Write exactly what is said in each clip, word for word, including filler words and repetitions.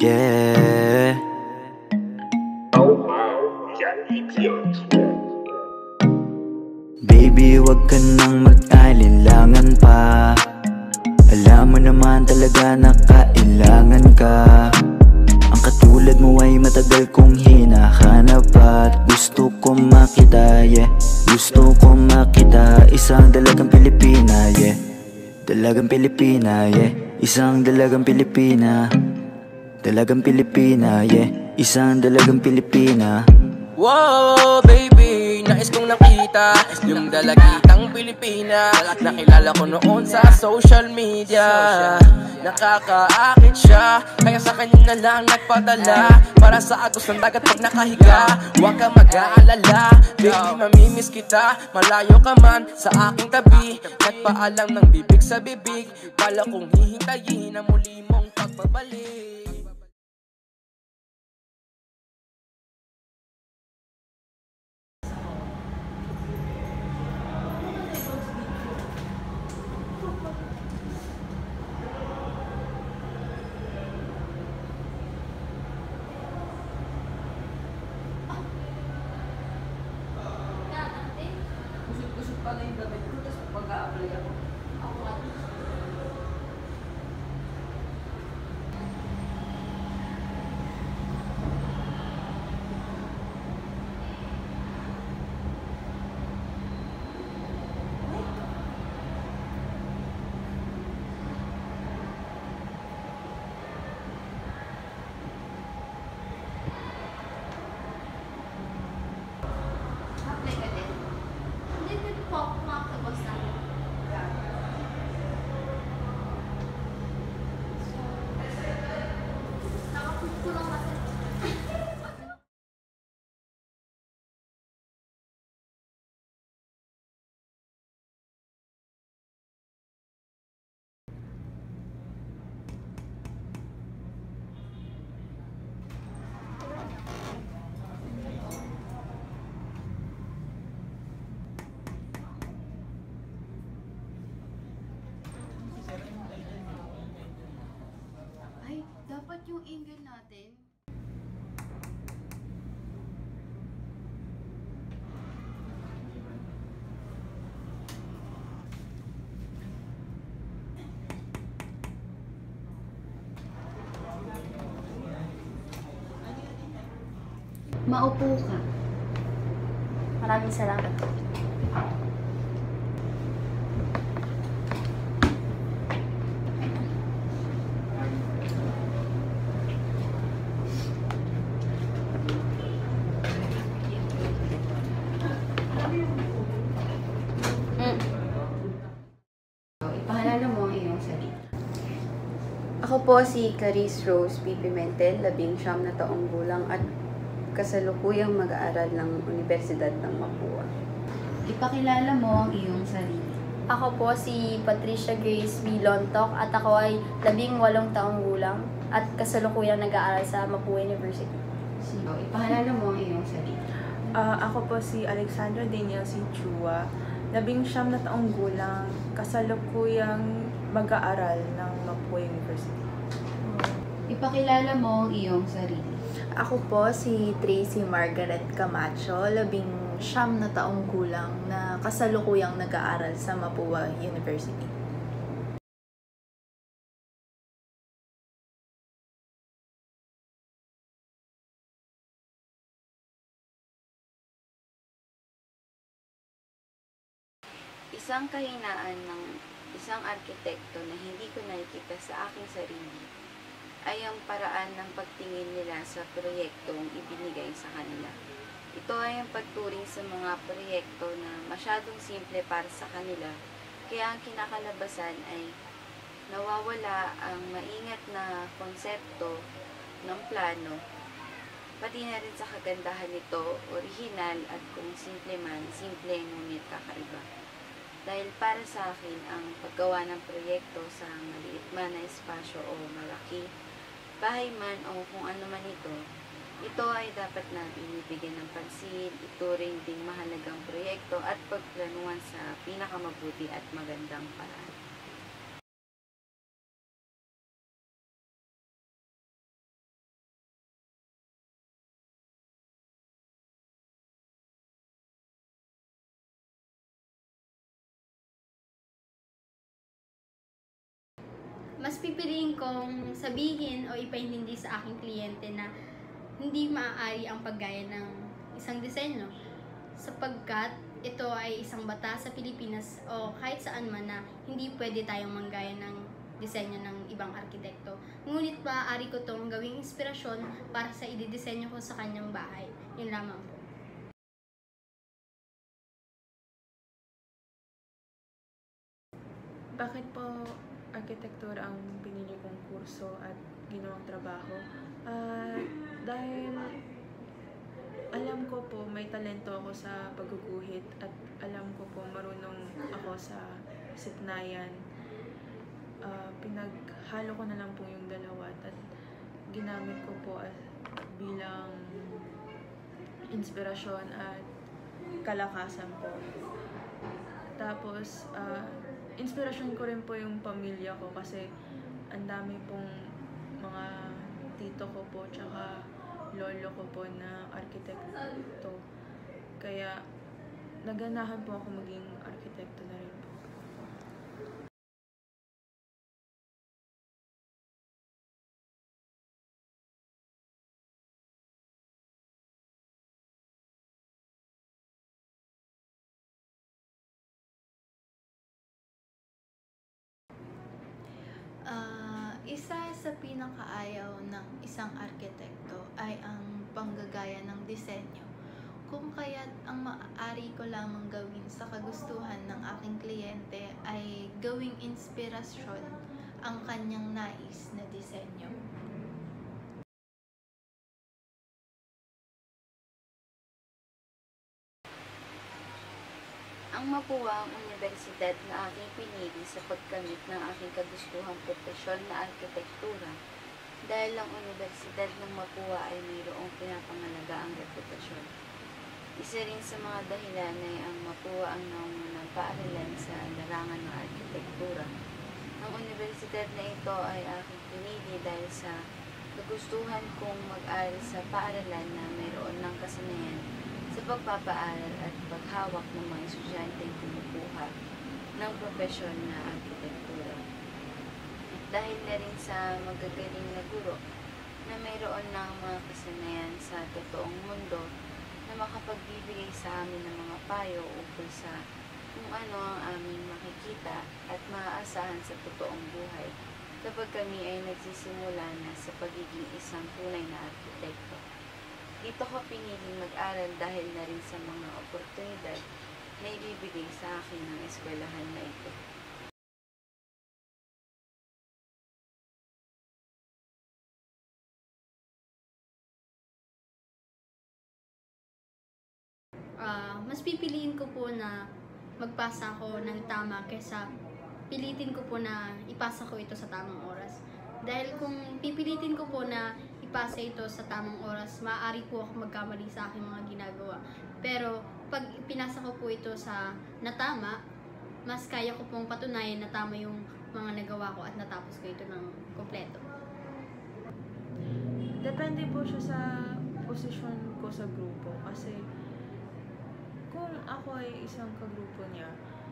Yeah. Baby, wag ka nang mag-alinlangan pa. Alam mo naman talaga na kailangan ka. Ang katulad mo ay matagal kong hinahanap at gusto ko makita, yeah. Gusto ko makita isang dalagang Pilipina, yeah. Dalagang Pilipina, yeah. Isang dalagang Pilipina. Dalagang Pilipina, yeah. Isang dalagang Pilipina. Wow, baby, nais kong nakita yung dalagitang Pilipina. Nakilala ko noon sa social media. Nakakaakit siya, kaya sa kanya na lang nagpadala. Para sa agos ng dagat pag nakahiga. Huwag ka mag-aalala, baby, mamimiss kita. Malayo ka man sa aking tabi. Nagpaalam ng bibig sa bibig. Kala kong hihintayin ang muli mong pagbabalik. Usap-usap pa na yung damit ko, tapos pag-a-apply ako. Ako nga. Apply ka din? Hindi din po ako makakabos na. Nakapukulong kasi. Ay, dapat yung angle natin. Maupo ka. Maraming salamat. Mm. Ipahalala mo ang iyong sarili. Ako po si Clarice Rose P. Pimentel, labing siyam na taong gulang at kasalukuyang mag-aaral ng Universidad ng Mapua. Ipakilala mo ang iyong sarili. Ako po si Patricia Grace B. Lontok at ako ay labing walong taong gulang at kasalukuyang nag-aaral sa Mapua University. So, ipahalala mo ang iyong sarili. Uh, ako po si Alexandra Daniel C. Chua, labing siyam na taong gulang, kasalukuyang mag-aaral ng Mapua University. Ipakilala mo ang iyong sarili. Ako po si Tracy Margaret Camacho, labing siyam na taong gulang na kasalukuyang nag-aaral sa Mapua University. Isang kahinaan ng isang arkitekto na hindi ko nakikita sa aking sarili ay ang paraan ng pagtingin nila sa proyektong ibinigay sa kanila. Ito ay ang pagturing sa mga proyekto na masyadong simple para sa kanila, kaya ang kinakalabasan ay nawawala ang maingat na konsepto ng plano, pati na rin sa kagandahan nito, orihinal at kung simple man, simple ngunit kakaiba. Dahil para sa akin, ang paggawa ng proyekto sa maliit man na espasyo o malaki, bahay man o kung ano man ito, ito ay dapat na binibigyan ng pansin, ituring ding mahalagang proyekto at pagplanuhan sa pinakamabuti at magandang paraan. pipiliin kong sabihin o ipaintindi sa aking kliyente na hindi maaari ang paggaya ng isang disenyo sapagkat ito ay isang batas sa Pilipinas o kahit saan man na hindi pwede tayong manggaya ng disenyo ng ibang arkitekto. Ngunit maaari ko itong gawing inspirasyon para sa ididisenyo ko sa kanyang bahay. Yun lamang po. Bakit po arkitektura ang pinili kong kurso at ginawang trabaho? Uh, dahil alam ko po may talento ako sa pagguguhit at alam ko po marunong ako sa sipnayan. Uh, pinaghalo ko na lang po yung dalawa at ginamit ko po as bilang inspirasyon at kalakasan po. Tapos, uh, inspirasyon ko rin po yung pamilya ko kasi ang dami pong mga tito ko po tsaka lolo ko po na arkitekto. Kaya naganahan po ako maging arkitekto na rin po. Uh, isa sa pinakaayaw ng isang arkitekto ay ang panggagaya ng disenyo. Kung kaya't ang maaari ko lamang gawin sa kagustuhan ng aking kliyente ay gawing inspirasyon ang kanyang nais na disenyo. Ang Mapua ang universidad na aking pinili sa pagkamit ng aking kagustuhang profesyon na arkitektura dahil ang universidad ng Mapua ay mayroong pinapangalaga ang reputasyon. Isa rin sa mga dahilan ay ang Mapua ang naunang paaralan sa larangan ng arkitektura. Ang universidad na ito ay aking pinili dahil sa kagustuhan kong mag-aral sa paaralan na mayroon ng kasanayan sa pagpapaaral at paghawak ng mga estudyanteng kumukuha ng profesyon na arkitektura. At dahil na rin sa magagaling na guro na mayroon ng mga kasanayan sa totoong mundo na makapagbibigay sa amin ng mga payo ukol sa kung ano ang aming makikita at maaasahan sa totoong buhay kapag kami ay nagsisimula na sa pagiging isang tunay na arkitekto. Dito ko piniling mag-aral dahil na rin sa mga oportunidad na ibibigay sa akin ng eskwelahan na ito. Uh, mas pipiliin ko po na magpasa ko ng tama kaysa pilitin ko po na ipasa ko ito sa tamang oras. Dahil kung pipilitin ko po na ipasa ito sa tamang oras, maaari po ako magkamali sa aking mga ginagawa. Pero pag pinasa ko po ito sa natama, mas kaya ko pong patunayan na tama yung mga nagawa ko at natapos ko ito ng kompleto. Depende po siya sa posisyon ko sa grupo kasi kung ako ay isang kagrupo niya,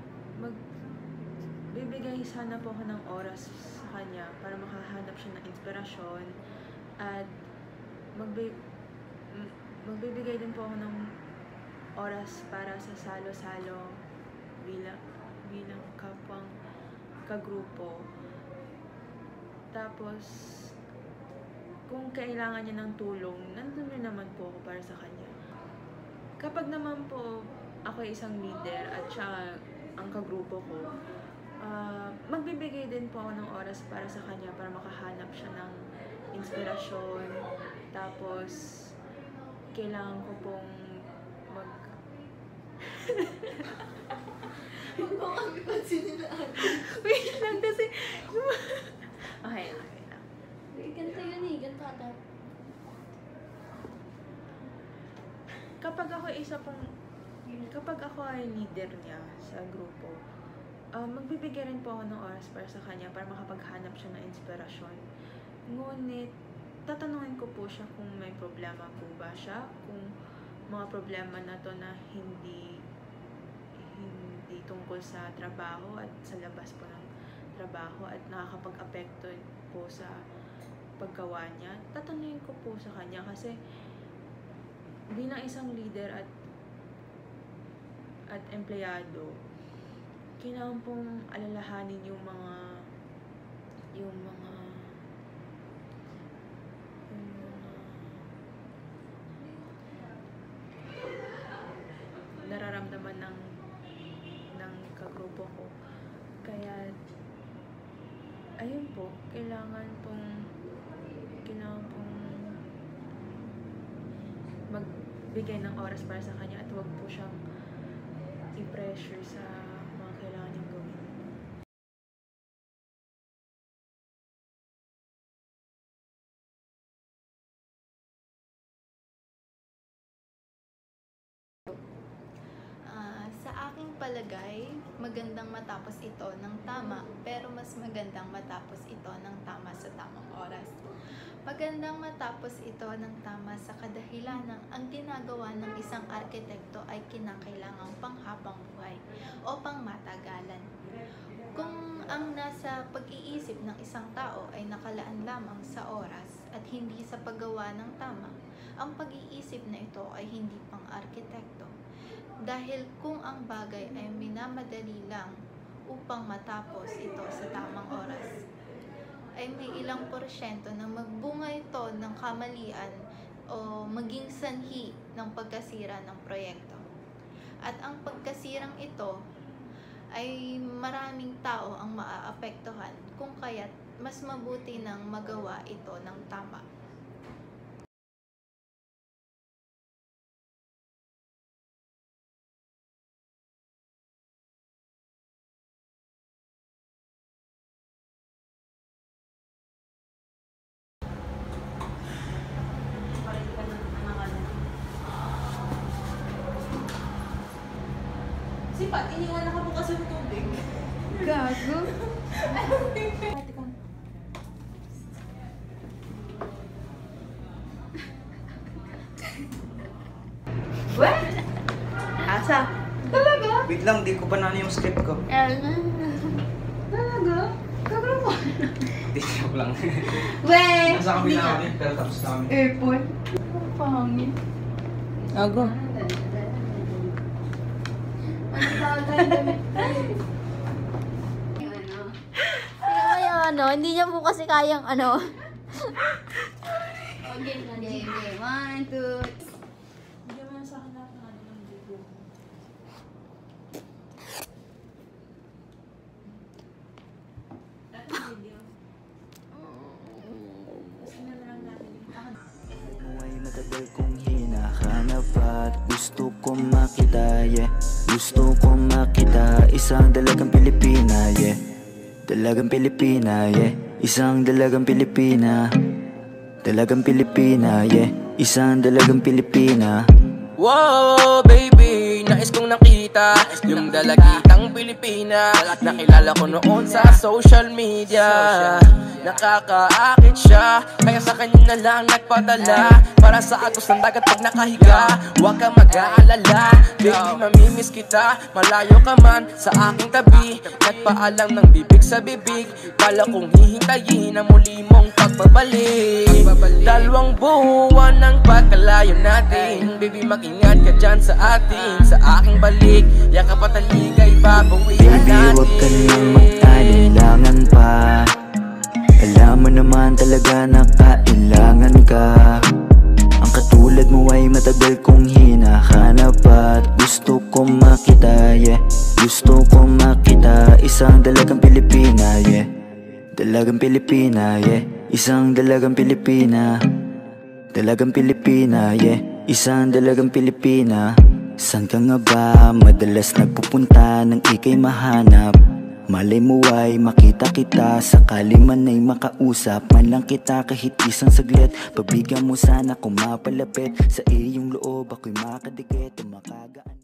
magbibigay sana po ako ng oras sa kanya para makahanap siya ng inspirasyon at magbi magbibigay din po ako ng oras para sa salo-salo bilang, bilang kapwang kagrupo. Tapos, kung kailangan niya ng tulong, nandun rin naman po ako para sa kanya. Kapag naman po ako isang leader at siya ang kagrupo ko, uh, magbibigay din po ako ng oras para sa kanya para makahanap siya ng inspirasyon. Tapos, kailangan ko pong mag... Huwag mo kami pansin nila. Wait lang kasi... okay, okay lang. Ganito yun eh, ganito ata. Kapag ako isa pong... Kapag ako ay leader niya sa grupo, uh, magbibigay rin po ako ng oras para sa kanya para makapaghanap siya ng inspirasyon. Ngunit, tatanungin ko po siya kung may problema po ba siya, kung mga problema na to na hindi hindi tungkol sa trabaho at sa labas po ng trabaho at nakakapag-apekto po sa paggawa niya, tatanungin ko po sa kanya kasi bilang isang leader at at empleyado, kailangan pong alalahanin yung mga yung mga yung mga nararamdaman ng ng kagrupo ko. Kaya ayun po, kailangan pong kailangan pong magbigay ng oras para sa kanya at huwag po siyang i-pressure sa mga kailangan niyang gawin. Ah, sa aking palagay, magandang matapos ito ng tama, pero mas magandang matapos ito ng tama sa tamang oras. Magandang matapos ito ng tama sa kadahilan ng ang ginagawa ng isang arkitekto ay kinakailangang panghabang buhay o pangmatagalan. Kung ang nasa pag-iisip ng isang tao ay nakalaan lamang sa oras at hindi sa paggawa ng tama, ang pag-iisip na ito ay hindi pang arkitekto. Dahil kung ang bagay ay minamadali lang upang matapos ito sa tamang oras, ay may ilang porsyento na magbunga ito ng kamalian o maging sanhi ng pagkasira ng proyekto. At ang pagkasirang ito ay maraming tao ang maaapektuhan, kung kaya't mas mabuti nang magawa ito ng tama. Sipat, iniwan na ka bukas ng tubig. Gago? What? Asa? Talaga? Wait lang, di ko pa na yung script ko. Talaga? Gagawin mo. Di joke lang. Wey! Nasa kami na kami, pero tapos na kami. Airport? Ang pangit. Ago. Kaya ano, hindi niya po kasi kayang ano. Okay, okay, okay. One, two, Hindi naman sa akin lahat ng ano ng video. Lahat ng video. Gusto na lang natin yung ako. Mo ay matagal kong hinahanap at gusto kong makita, yeah. Gusto kong makita isang dalagang Pilipina, yeah. Dalagang Pilipina, yeah. Isang dalagang Pilipina. Dalagang Pilipina, yeah. Isang dalagang Pilipina. Wow, baby, nais kong nakita yung dalagitang Pilipina. Nakilala ko noon sa social media. Nakakaakit siya, kaya sa kanya na lang nagpadala. Para sa agos ng dagat pag nakahiga, huwag kang mag-aalala. Baby, mamimiss kita, malayo ka man sa aking tabi. Nagpaalam ng bibig sa bibig, kala kong hihintayin ang muli mong pagbabalik. Dalawang buwan ng pagkalayo natin, baby, mag-ingat ka dyan sa atin. Sa aking balik, yakap at taligay, babawian Baby, natin. huwag ka nang mag-alinlangan pa. Alam mo naman talaga na kailangan ka. Ang katulad mo ay matagal kong hinahanap at gusto kong makita, yeah. Gusto kong makita isang dalagang Pilipina, yeah. Dalagang Pilipina, yeah. Isang dalagang Pilipina. Dalagang Pilipina, yeah. Isang dalagang Pilipina. San ka nga ba madalas nagpupunta nang ika'y mahanap? Malay mo ay makita kita, sakali man ay makausap man lang kita kahit isang saglit. Pagbigyan mo sana kung mapalapit sa iyong loob, ako'y makadikit o makagaan.